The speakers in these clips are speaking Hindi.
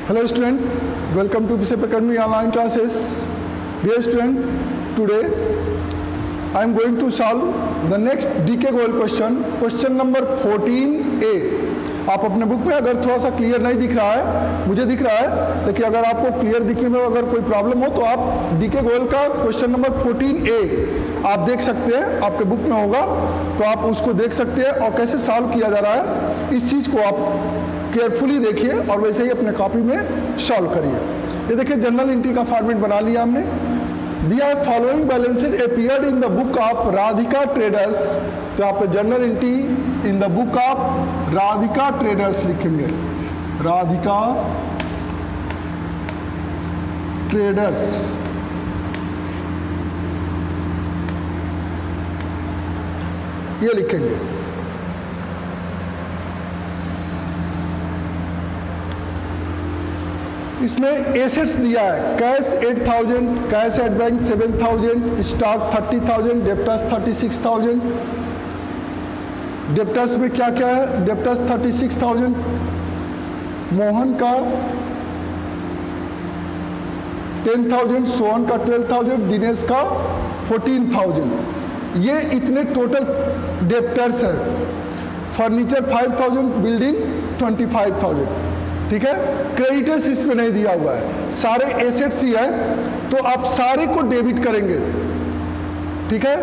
Hello student, welcome to Bishop Academy online classes. Dear student, today I am going to solve the next DK goal question number 14A. आप अपने बुक में अगर थोड़ा सा क्लियर नहीं दिख रहा है, मुझे दिख रहा है, लेकिन अगर आपको क्लियर दिखने में अगर कोई प्रॉब्लम हो तो आप डीके गोयल का क्वेश्चन नंबर 14A आप देख सकते हैं, आपके बुक में होगा तो आप उसको देख सकते हैं और कैसे सॉल्व किया जा रहा है इस चीज़ को आप केयरफुली देखिए और वैसे ही अपने कॉपी में सॉल्व करिए। ये देखिए जर्नल एंट्री का फॉर्मेट बना लिया हमने। दिया है following balances appeared in the book of Radhika traders, तो आप journal entry in the book of Radhika traders लिखेंगे, राधिका ट्रेडर्स। ये लिखेंगे। इसमें एसेट्स दिया है, cash 8000, cash at bank 7000, stock 30,000, debtors 36,000। Debtors में क्या क्या है? डेप्टर्स 36,000, मोहन का 10,000, सोहन का 12,000, दिनेश का 14,000। ये इतने टोटल डेप्टर्स है। Furniture 5,000, building 25,000। ठीक है, क्रेडिटर्स इसमें नहीं दिया हुआ है, सारे एसेट्स ही है, तो आप सारे को डेबिट करेंगे। ठीक है,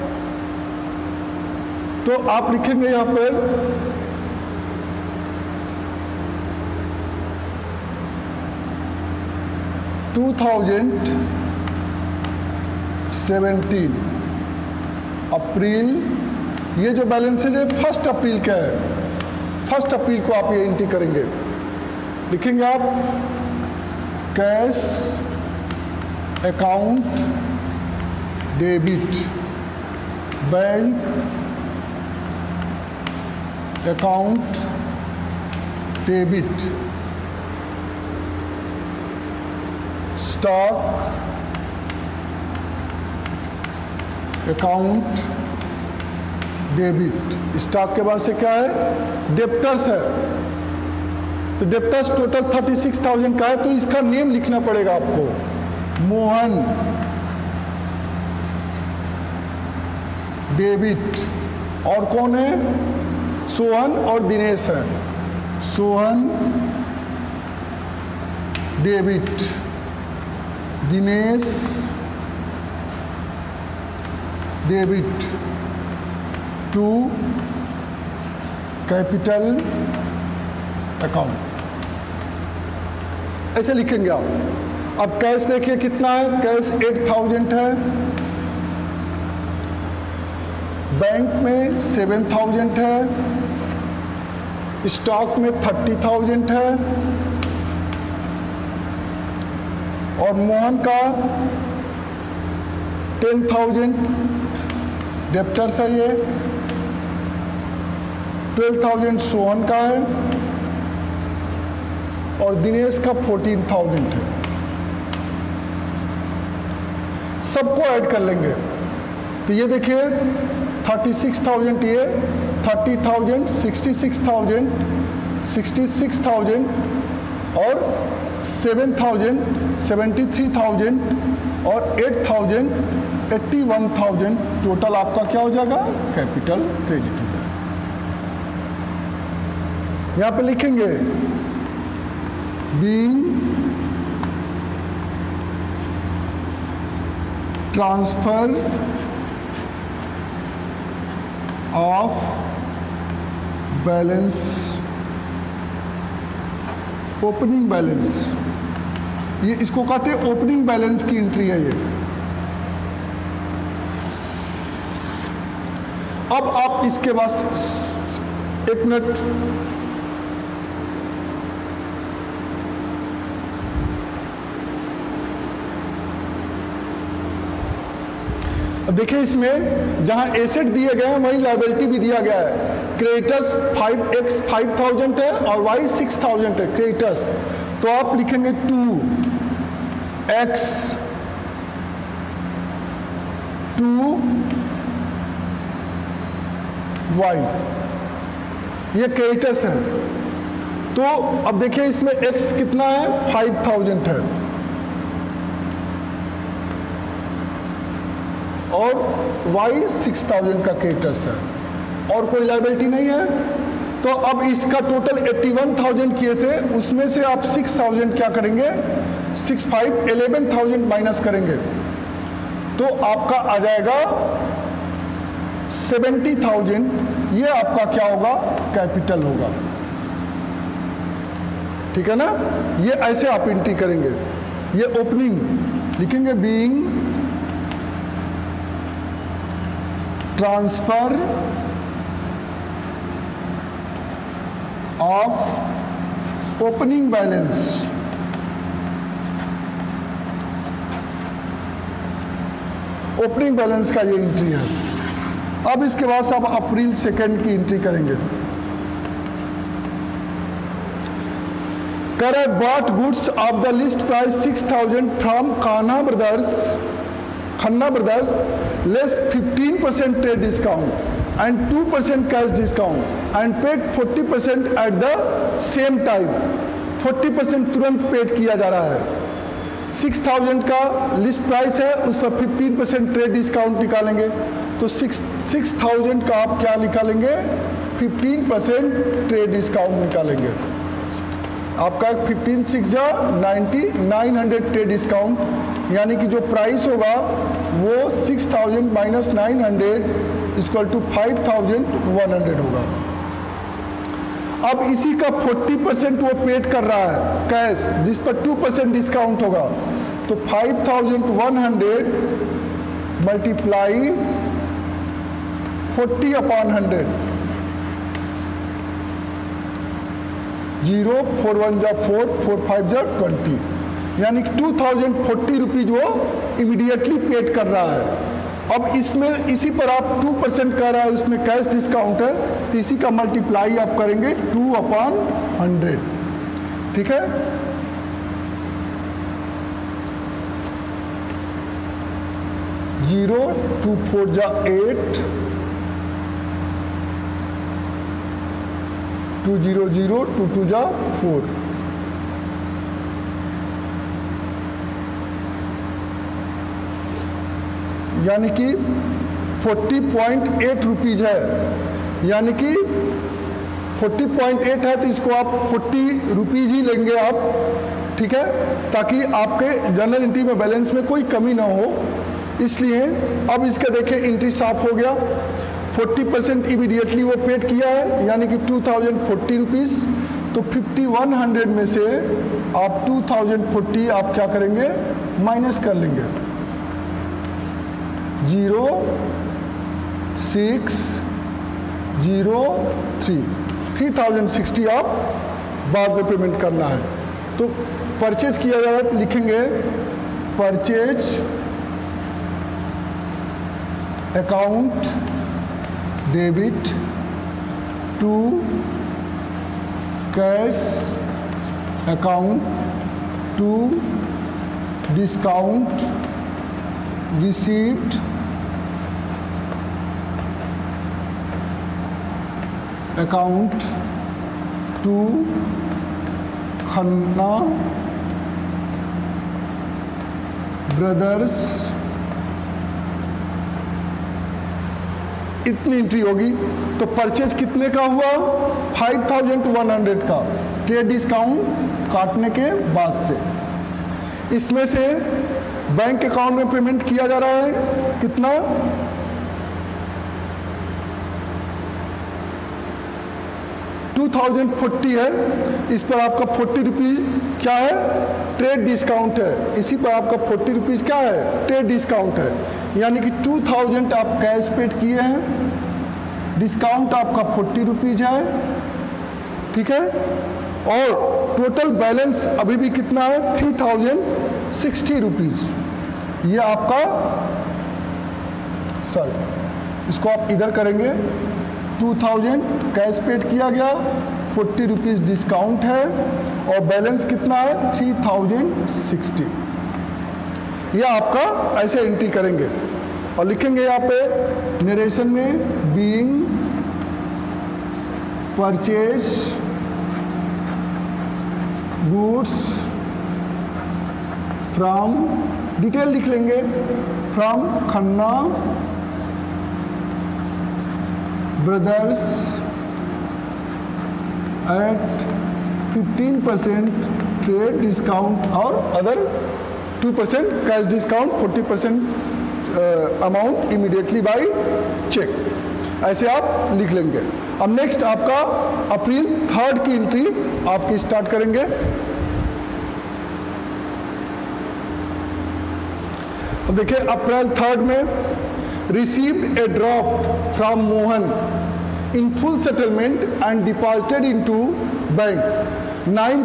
तो आप लिखेंगे यहां पर $2017 अप्रैल, ये जो बैलेंसेज है 1 अप्रैल का है, 1 अप्रैल को आप ये एंट्री करेंगे। लिखेंगे आप cash account debit, bank account debit, stock account debit. Stock के बाद से क्या है? डेप्टर्स है, तो डेप्टर्स टोटल 36,000 का है, तो इसका नेम लिखना पड़ेगा आपको, मोहन डेबिट। और कौन है? सोहन और दिनेश है, Sohan debit, Dinesh debit to capital account. ऐसे लिखेंगे आप। अब कैश देखिए कितना है, कैश 8000 है, बैंक में 7000 है, स्टॉक में 30,000 है, और मोहन का 10,000 डेप्टर्स है, ये 12,000 सोहन का है, और दिनेश का 14,000 है। सबको ऐड कर लेंगे, तो ये देखिए 36,000, ये 30,000, 66,000, 66,000 और 7,000, 73,000 और 8,000, 81,000। टोटल आपका क्या हो जाएगा? कैपिटल क्रेडिट हो जाएगा। यहां पे लिखेंगे being transfer of balance, opening balance, ये इसको कहते हैं ओपनिंग बैलेंस की एंट्री है ये। अब आप इसके बाद 1 मिनट, देखिए इसमें जहां एसेट दिए गए हैं वहीं लायबिलिटी भी दिया गया है। क्रेडिटर्स 5x 5,000 है और y 6,000 है क्रेडिटर्स, तो आप लिखेंगे 2x 2y, ये क्रेडिटर्स हैं। तो अब देखिए इसमें x कितना है, 5000 है, और y 6000 का क्रेडिटर्स है, और कोई लायबिलिटी नहीं है। तो अब इसका टोटल 81,000 किए थे, उसमें से आप 6,000 क्या करेंगे, 11,000 माइनस करेंगे, तो आपका आ जाएगा 70,000। ये आपका क्या होगा, कैपिटल होगा। ठीक है ना, ये ऐसे आप एंट्री करेंगे। ये ओपनिंग लिखेंगे, being transfer of opening balance, opening balance का ये एंट्री है। अब इसके बाद से आप अप्रैल 2 की एंट्री करेंगे। करे bought goods of the list price 6,000 from Khanna brothers less 15% trade discount and 2% cash discount and paid 40% at the same time. 40% तुरंत पेड किया जा रहा है। 6,000 का लिस्ट प्राइस है, उस पर 15% ट्रेड डिस्काउंट निकालेंगे, तो 6,000 का आप क्या निकालेंगे, 15% ट्रेड डिस्काउंट निकालेंगे। आपका 15 6 90 900 ट्रेड डिस्काउंट, यानी कि जो प्राइस होगा वो 6,000 माइनस 900 इक्वल टू 5,100 होगा। अब इसी का 40% वो पेड कर रहा है कैश, जिस पर 2% डिस्काउंट होगा, तो 5,100 मल्टीप्लाई 40/100, 0 4 1 4 4 5 20, यानी कि 2,040 रुपीज वो इमीडिएटली पेड कर रहा है। अब इसमें इसी पर आप 2% कर रहा है, उसमें कैश डिस्काउंट है, तो इसी का मल्टीप्लाई आप करेंगे 2/100। ठीक है, जीरो 2 4 8 2 0 0 2 2 4, यानी कि 40.8 रुपीज है, यानी कि 40.8 है, तो इसको आप 40 रुपीज ही लेंगे आप। ठीक है, ताकि आपके जनरल एंट्री में बैलेंस में कोई कमी ना हो, इसलिए अब इसका देखिए एंट्री साफ हो गया। 40% इमीडिएटली वो पेड किया है, यानी कि 2,040 रुपीज़, तो 5,100 में से आप 2,040 आप क्या करेंगे, माइनस कर लेंगे। 0 6 0 3 3,060 आप बाद में पेमेंट करना है। तो परचेज किया जा रहा है, तो लिखेंगे purchase account debit to cash account to discount received account to Khanna brothers. इतनी एंट्री होगी। तो परचेज कितने का हुआ, 5,100 का ट्रेड डिस्काउंट काटने के बाद से। इसमें से बैंक अकाउंट में पेमेंट किया जा रहा है कितना, 2,040 है, इस पर आपका 40 रुपीज़ क्या है, ट्रेड डिस्काउंट है, इसी पर आपका 40 रुपीज़ क्या है, ट्रेड डिस्काउंट है, यानी कि 2,000 आप कैश पेड किए हैं, डिस्काउंट आपका 40 रुपीज़ है। ठीक है, और टोटल बैलेंस अभी भी कितना है, 3,060 रुपीज़। ये आपका, सॉरी इसको आप इधर करेंगे, 2,000 कैश पेड किया गया, 40 रुपीज़ डिस्काउंट है, और बैलेंस कितना है, 3,060। ये आपका ऐसे एंट्री करेंगे और लिखेंगे यहाँ पे नरेशन में, being purchase goods from, detail लिख लेंगे, from Khanna brothers at 15% trade discount और other 2% cash discount, 40% amount immediately by cheque, ऐसे आप लिख लेंगे। अब नेक्स्ट आपका अप्रैल 3 की एंट्री आपकी स्टार्ट करेंगे। अब देखिए अप्रैल 3 में received a draft from Mohan in full settlement and deposited into bank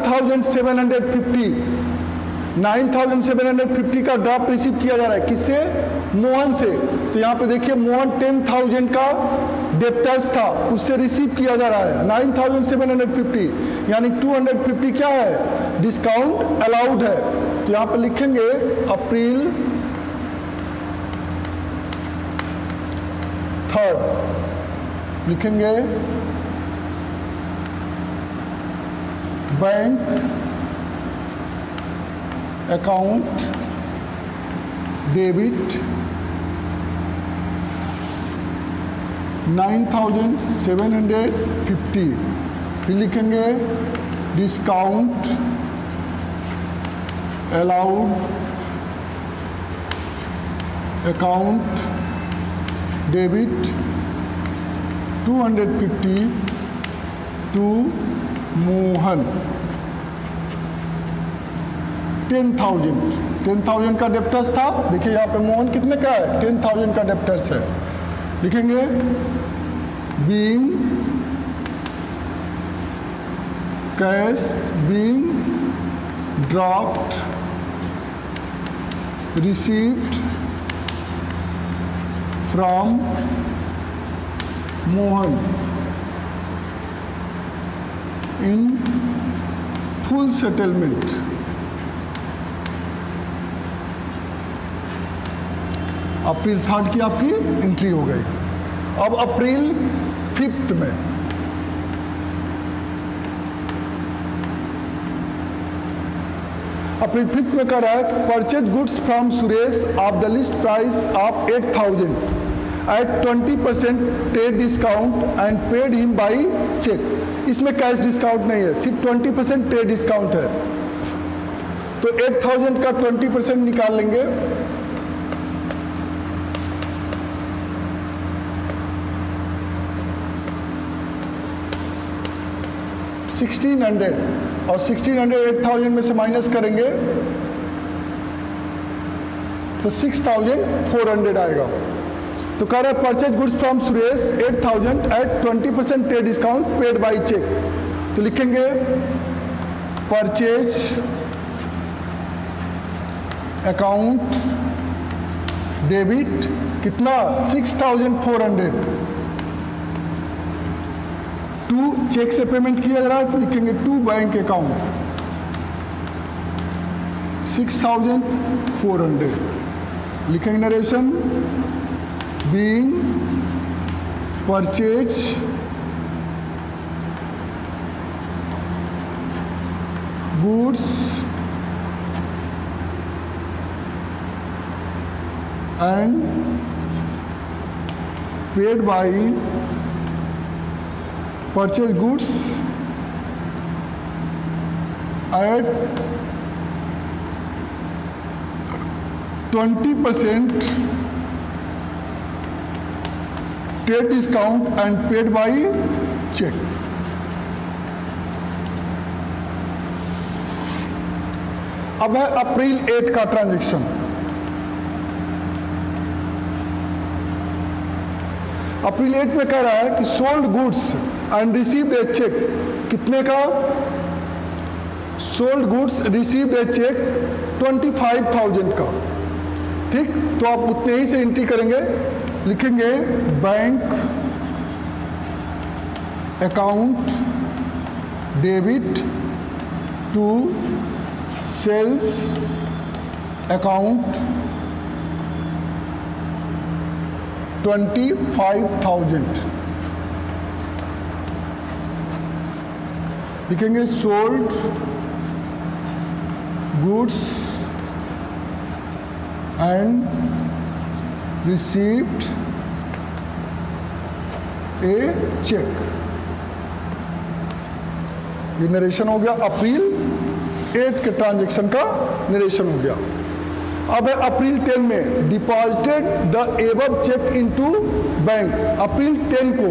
9,750 का ड्राफ्ट रिसीव किया जा रहा है, किससे? मोहन से। तो यहाँ पे देखिए मोहन 10,000 का डेप्टर्स था, उससे रिसीव किया जा रहा है 9,750, यानी 250 क्या है? डिस्काउंट अलाउड है। तो यहाँ पे लिखेंगे अप्रैल 3 लिखेंगे बैंक अकाउंट डेबिट 9,750, फिर लिखेंगे discount allowed account debit 250 to Mohan 10,000 का डेप्टर्स था। देखिए यहाँ पे मोहन कितने का है? 10,000 का डेप्टर्स है। लिखेंगे being cash being draft received from Mohan in full settlement April 3 की आपकी एंट्री हो गई। अब अप्रैल 5 में अप्रैल 5 में कह रहा है purchase goods from Suresh of the list price of 8,000 at 20% trade discount and paid him by cheque. इसमें कैश डिस्काउंट नहीं है, सिर्फ 20% ट्रेड डिस्काउंट है। तो 8,000 का 20% निकाल लेंगे, $1,600 और 1,600 8,000 में से माइनस करेंगे तो 6,400 आएगा। तो कह रहा है purchase goods from Suresh 8,000 at 20% trade discount paid by cheque. तो लिखेंगे परचेज अकाउंट डेबिट कितना? 6,400 टू चेक से पेमेंट किया जा रहा है, तो लिखेंगे टू बैंक अकाउंट 6,400। लिखेंगे narration being purchase goods and paid by purchase goods at 20% trade discount and paid by cheque. अब है अप्रैल 8 का ट्रांजैक्शन। अप्रैल 8 में कह रहा है कि sold goods and received a cheque, कितने का? Sold goods received a cheque 25,000 का। ठीक, तो आप उतने ही से एंट्री करेंगे। लिखेंगे bank account debit to sales account 25,000। लिखेंगे sold goods and received a check। ये नरेशन हो गया अप्रैल 8 के ट्रांजैक्शन का नरेशन हो गया। अब है अप्रैल 10 में deposited the above cheque into bank. April 10 को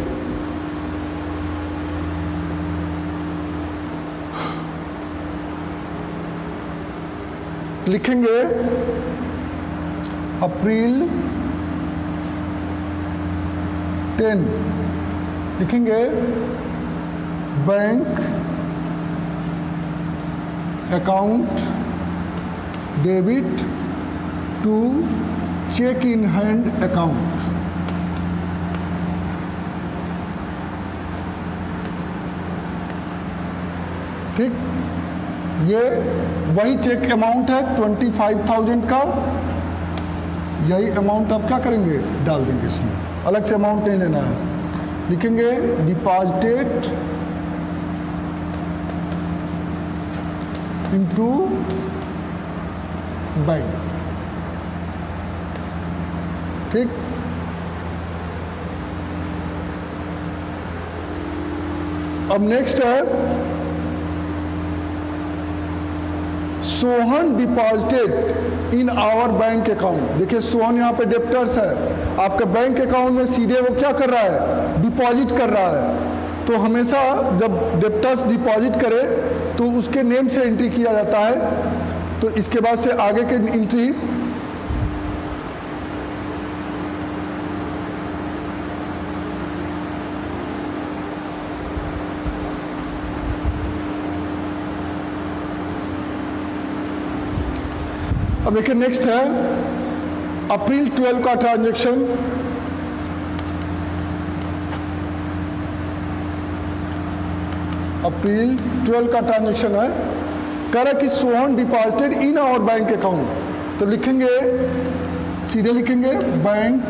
लिखेंगे अप्रैल 10 लिखेंगे bank account debit to cheque in hand account. ठीक, ये वही चेक अमाउंट है 25,000 का। यही अमाउंट आप क्या करेंगे, डाल देंगे इसमें, अलग से अमाउंट नहीं लेना है। लिखेंगे डिपॉजिटेड इनटू बैंक। ठीक, अब नेक्स्ट है Sohan deposited in our bank account. देखिए सोहन यहाँ पे डेप्टर्स है, आपके बैंक अकाउंट में सीधे वो क्या कर रहा है, डिपॉजिट कर रहा है। तो हमेशा जब डेप्टर्स डिपॉजिट करे तो उसके नेम से एंट्री किया जाता है। तो इसके बाद से आगे के एंट्री अब देखिए नेक्स्ट है अप्रैल 12 का ट्रांजैक्शन। अप्रैल 12 का ट्रांजैक्शन है, कह रहा है कि Sohan deposited in our bank account. तो लिखेंगे, सीधे लिखेंगे bank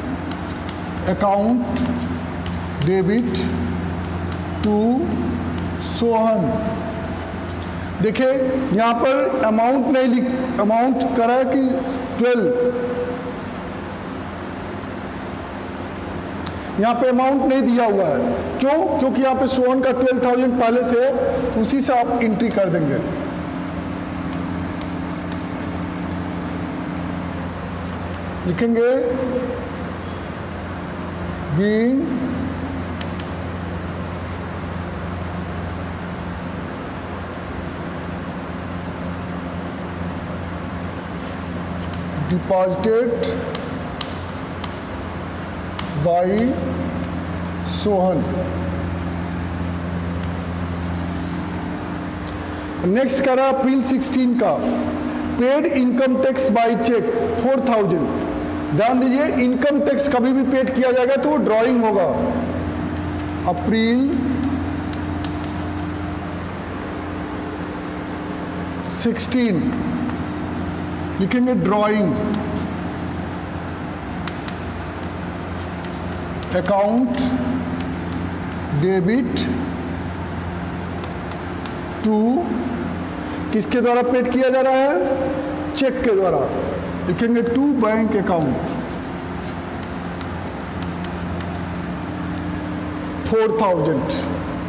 account debit to Sohan. देखिए यहाँ पर अमाउंट नहीं लिख, अमाउंट करा है कि 12, यहाँ पे अमाउंट नहीं दिया हुआ है। क्यों? क्योंकि यहाँ पे सोहन का 12,000 पहले से, उसी से आप एंट्री कर देंगे। लिखेंगे being deposited by Sohan. Next करा अप्रैल 16 का paid income tax by cheque 4,000। ध्यान दीजिए, इनकम टैक्स कभी भी पेड किया जाएगा तो ड्राइंग होगा। अप्रैल 16 लिखेंगे ड्राइंग अकाउंट डेबिट टू, किसके द्वारा पेड किया जा रहा है, चेक के द्वारा। लिखेंगे to bank account 4,000।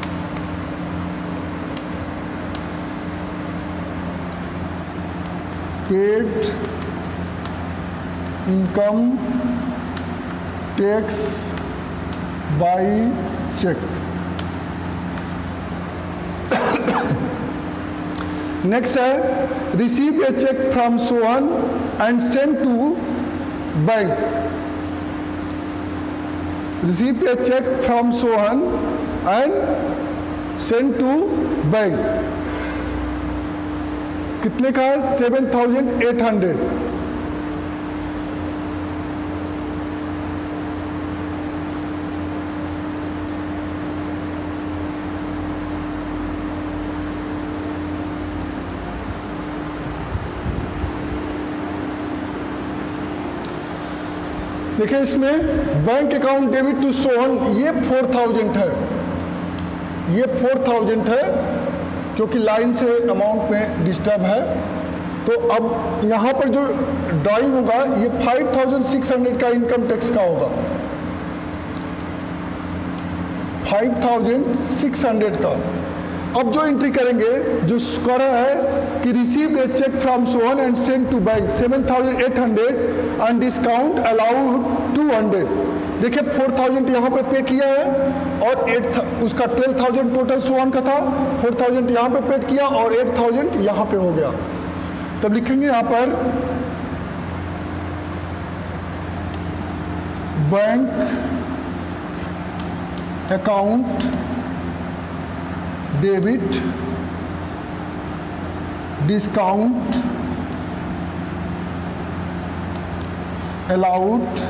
Paid income tax by cheque. Next है receive a cheque from Sohan and send to bank. Receive a cheque from Sohan and send to bank. कितने का है, 7,800। देखिए इसमें bank account debit to Sohan, ये 4,000 है, ये 4,000 है। क्योंकि लाइन से अमाउंट में डिस्टर्ब है। तो अब यहाँ पर जो ड्राइंग होगा ये 5600 का इनकम टैक्स का होगा, 5600 का। अब जो एंट्री करेंगे, जो कर रहा है कि received a cheque from Sohan and send to bank 7800 and discount allowed 200। देखिए 4000 यहाँ पे पे किया है और 8 उसका 12000 टोटल सोहन का था, 4000 यहाँ पे पे किया और 8000 यहाँ पे हो गया। तब लिखेंगे यहाँ पर bank account debit discount allowed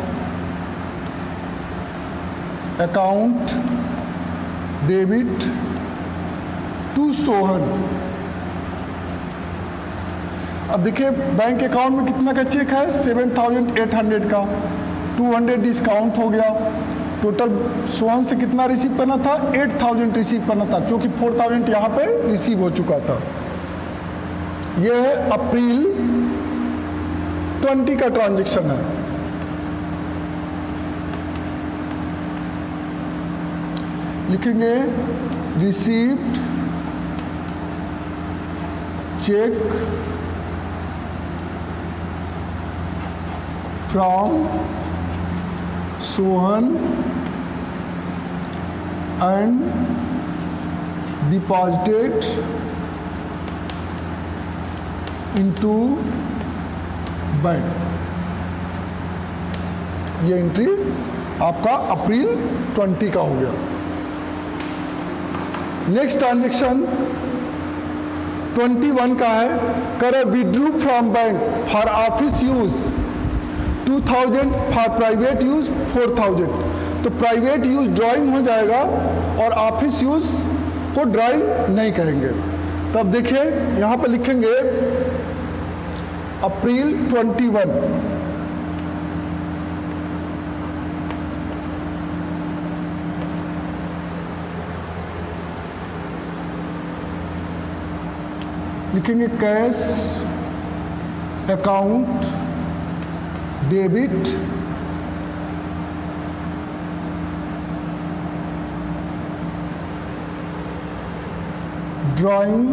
account debit to Sohan. अब देखिए बैंक अकाउंट में कितना का चेक है, 7800 का, 200 डिस्काउंट हो गया। टोटल सोहन से कितना रिसीव करना था, 8000 रिसीव करना था, क्योंकि 4000 यहाँ पे रिसीव हो चुका था। यह है अप्रैल 20 का ट्रांजैक्शन है। लिखेंगे received cheque from Sohan and deposited into bank. ये एंट्री आपका अप्रैल 20 का हो गया। नेक्स्ट ट्रांजेक्शन 21 का है, कर withdrew from bank for office use 2000, for private use 4000। तो प्राइवेट यूज ड्राइंग हो जाएगा और ऑफिस यूज को ड्राइंग नहीं कहेंगे। तो अब देखिए यहाँ पर लिखेंगे अप्रैल 21, लिखेंगे cash account debit drawing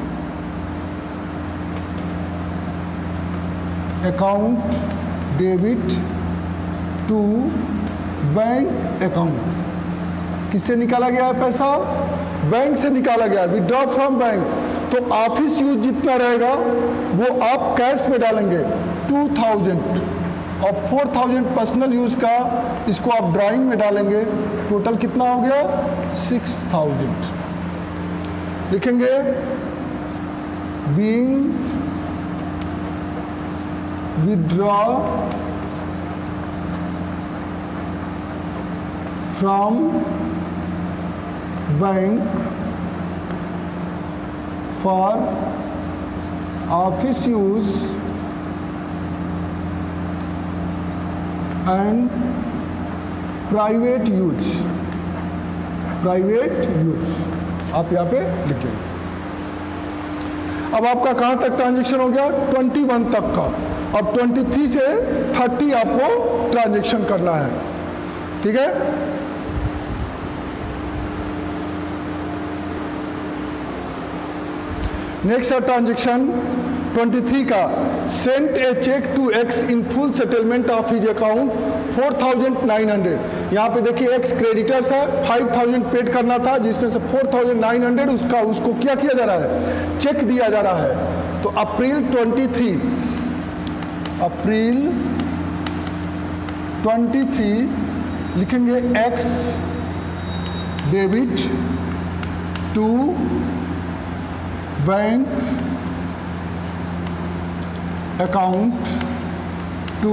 account debit to bank account. किससे निकाला गया है पैसा, बैंक से निकाला गया, विड्रॉ फ्रॉम बैंक। तो ऑफिस यूज जितना रहेगा वो आप कैश में डालेंगे 2000 और 4000 पर्सनल यूज का इसको आप ड्राइंग में डालेंगे। टोटल कितना हो गया 6000। लिखेंगे being withdraw from bank for office use and private use, आप यहाँ पे लिखेंगे। अब आपका कहाँ तक ट्रांजैक्शन हो गया, 21 तक का। अब 23 से 30 आपको ट्रांजैक्शन करना है, ठीक है। नेक्स्ट है ट्रांजैक्शन 23 का, sent a cheque to X in full settlement of his account 4900। यहाँ पे देखिए एक्स क्रेडिटर्स है, 5000 पेड करना था, जिसमें से 4900 उसको क्या किया जा रहा है, चेक दिया जा रहा है। तो अप्रैल 23 लिखेंगे X debit to bank account to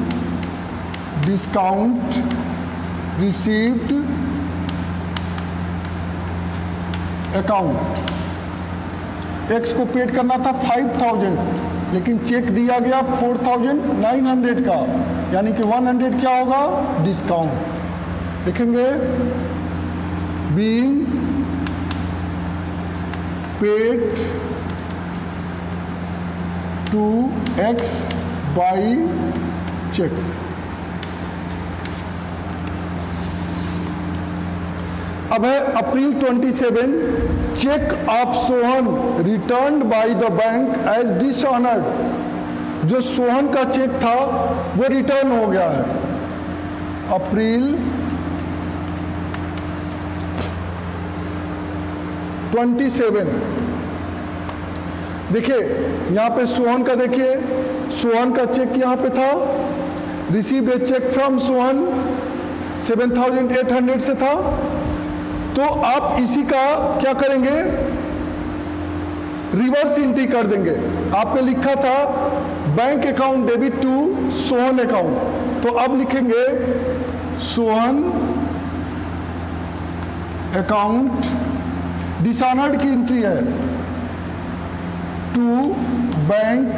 discount received account. X को पेड करना था 5000, लेकिन चेक दिया गया 4900 का, यानी कि 100 क्या होगा, डिस्काउंट। लिखेंगे being paid to X by cheque. अब है April 27, cheque of Sohan returned by the bank as dishonoured. जो सोहन का चेक था वो रिटर्न हो गया है। अप्रैल 27, देखिए यहां पे सोहन का, देखिए सोहन का चेक यहां पे था, receive a cheque from Sohan 7,800 से था। तो आप इसी का क्या करेंगे, रिवर्स एंट्री कर देंगे। आपने लिखा था bank account debit to Sohan account, तो अब लिखेंगे सोहन अकाउंट, डिसऑनर्ड की एंट्री है, टू बैंक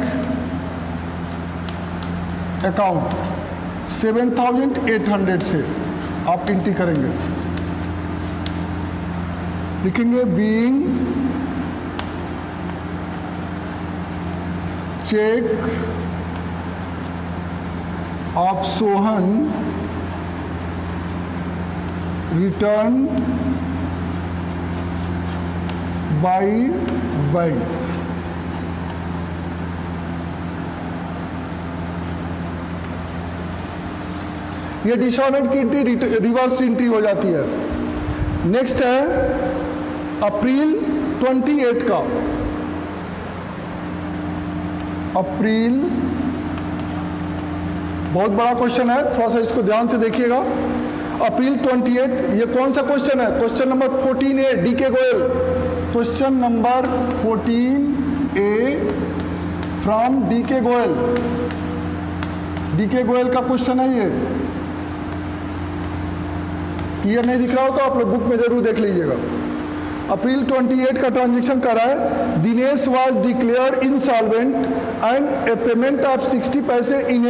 अकाउंट 7,800 से आप एंट्री करेंगे। लिखेंगे being cheque of Sohan return by bank. ये डिसऑनर्ड की एंट्री रिवर्स एंट्री हो जाती है। नेक्स्ट है अप्रैल 28 का, अप्रैल बहुत बड़ा क्वेश्चन है, थोड़ा सा इसको ध्यान से देखिएगा। अप्रैल 28, ये कौन सा क्वेश्चन है, question number 14A, DK Goyal. Question number 14A from DK Goyal. DK Goyal का क्वेश्चन है ये। क्लियर नहीं दिख रहा हो तो आप लोग बुक में जरूर देख लीजिएगा। अप्रैल 28 का ट्रांजेक्शन कर रहा है, Dinesh was declared insolvent and a payment of 60 पैसे in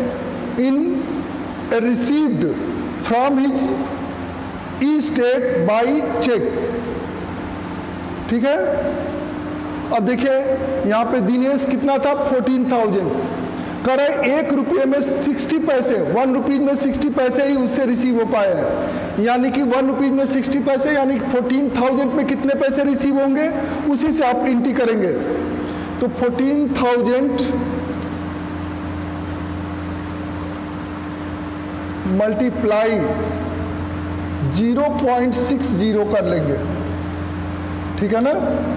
a received from his estate by cheque. ठीक है, अब देखिए यहां पे दिनेश कितना था, 14,000 करे, 1 रुपये में 60 पैसे, 1 रुपीज में 60 पैसे ही उससे रिसीव हो पाए हैं। यानी कि 1 रुपीज में 60 पैसे, यानी 14,000 में कितने पैसे रिसीव होंगे, उसी से आप एंट्री करेंगे। तो 14,000 मल्टीप्लाई 0.60 कर लेंगे। ठीक है ना,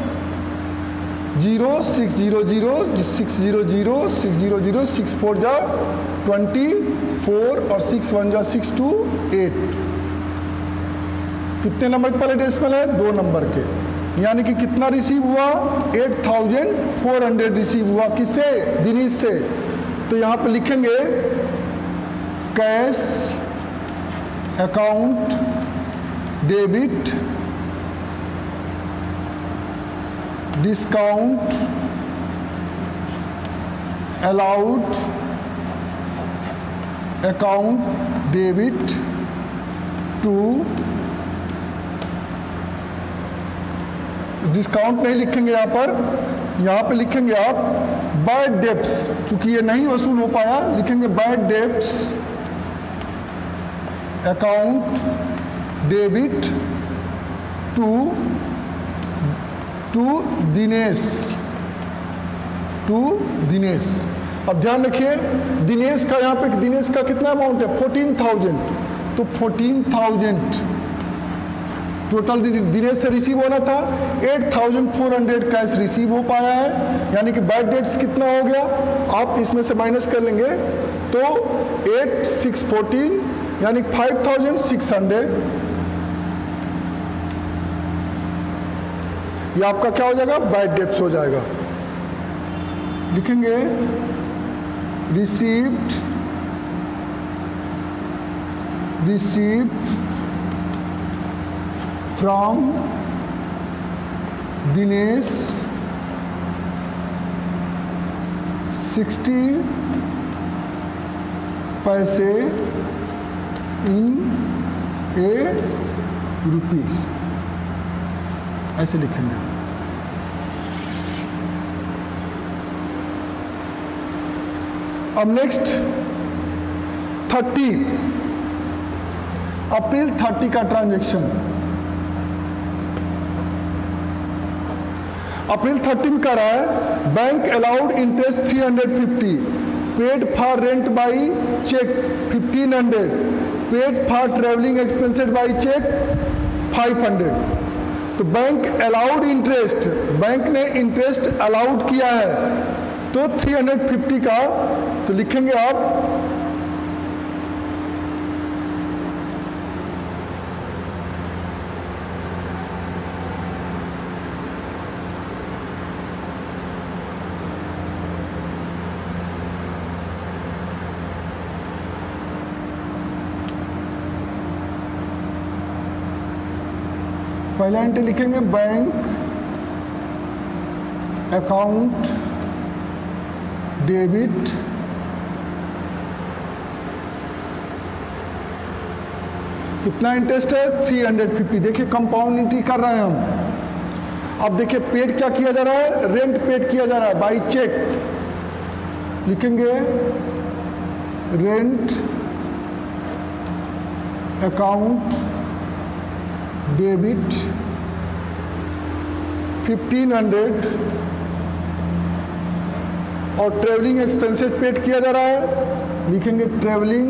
0 6 0 0 6 0 0 6 0 0 6 4 जा 24 और 6 1 जा 6 2 8। कितने नंबर के पहले डेसिमल है, 2 नंबर के। यानी कि कितना रिसीव हुआ, 8,400 रिसीव हुआ। किससे, दिनेश से। तो यहाँ पे लिखेंगे cash account debit discount allowed account debit to, discount नहीं लिखेंगे यहाँ पे लिखेंगे आप बैड डेब्ट्स, चूंकि ये नहीं वसूल हो पाया, लिखेंगे bad debts account debit to Dinesh, अब ध्यान रखिए दिनेश का, यहाँ पे दिनेश का कितना अमाउंट है, 14,000। तो 14,000 टोटल दिनेश से रिसीव होना था, 8,400 कैश रिसीव हो पाया है। यानी कि बैड डेट्स कितना हो गया, आप इसमें से माइनस कर लेंगे तो 8 6 14 यानी 5,600। ये आपका क्या हो जाएगा, बैड डेट्स हो जाएगा। लिखेंगे रिसीव्ड फ्रॉम दिनेश 60 पैसे इन ए रुपी, ऐसे लिखेंगे। अब नेक्स्ट 30 अप्रैल 30 का ट्रांजैक्शन। अप्रैल 30 में कर रहा है, bank allowed interest 350, paid for rent by cheque 1500, paid for travelling expenses by cheque 500। तो बैंक अलाउड इंटरेस्ट, बैंक ने इंटरेस्ट अलाउड किया है तो 350 का, तो लिखेंगे आप पहला एंट्री लिखेंगे बैंक अकाउंट डेबिट कितना इंटरेस्ट है 350। देखिए कंपाउंड एंट्री कर रहे हैं हम। अब देखिए पेड क्या किया जा रहा है, रेंट पेड किया जा रहा है बाई चेक। लिखेंगे रेंट अकाउंट डेबिट 1500 और ट्रेवलिंग एक्सपेंसेस पेड किया जा रहा है। लिखेंगे ट्रेवलिंग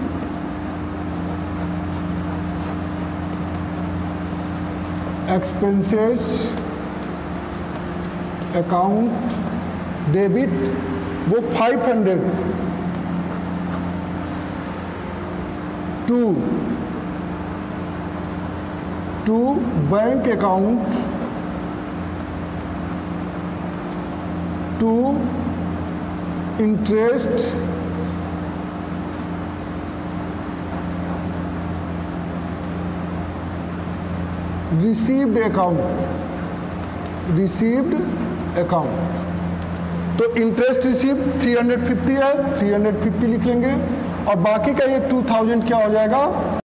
एक्सपेंसेस अकाउंट डेबिट वो 500 to bank account to interest received account. तो इंटरेस्ट रिसीव 350 है, 350 लिख लेंगे और बाकी का ये 2000 क्या हो जाएगा